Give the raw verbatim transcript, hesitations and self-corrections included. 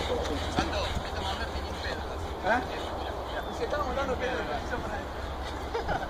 Santo, esta mamá es peñín pedo. ¿Ah? Si estamos hablando de pedo,